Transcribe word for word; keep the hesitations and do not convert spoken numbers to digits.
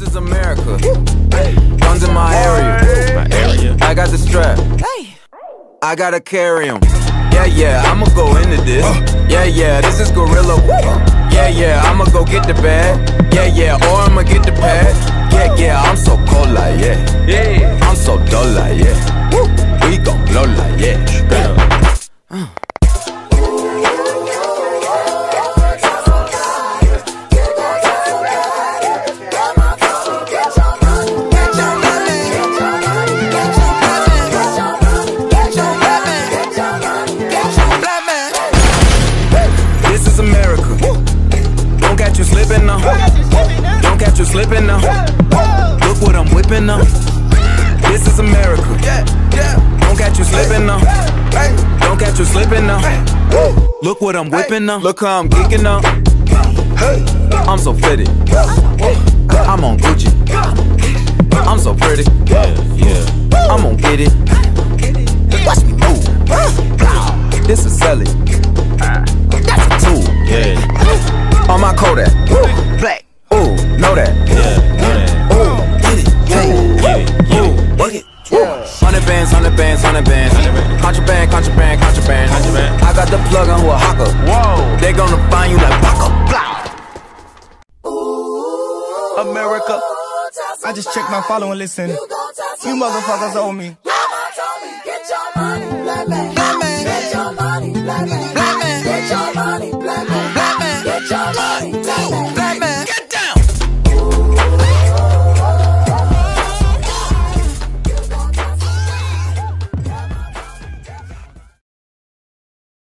This is America. Guns in my area. My area. I got the strap. I gotta carry 'em. Yeah, yeah, I'ma go into this. Yeah, yeah, this is gorilla. Yeah, yeah, I'ma go get the bag. Yeah, yeah, or I'ma get the pad. Yeah, yeah, I'm so cold like yeah. Yeah, I'm so dull like yeah. We gon' blow like yeah. Straight up. Uh. Slipping now, don't catch you slipping now. Look what I'm whipping now. This is America. Don't catch you slipping now. Don't catch you slipping now. Look what I'm whipping now. Look how I'm geeking now. I'm so fitted. I'm on Gucci. I'm so pretty. Yeah, yeah. I'm gonna get it. Watch me move. This is selling. That's a tool. Yeah. On my Kodak, woo, black, ooh, know that, yeah, know that, ooh, get it, get it, get it, get it, work it, hundred bands, hundred bands, hundred bands, contraband, contraband, contraband, contraband. I got the plug on who a hawker, whoa, they gonna find you like baka, blah. America, I just checked my follow and listen. You motherfuckers owe me. Get your money, black man. Get your money, black man.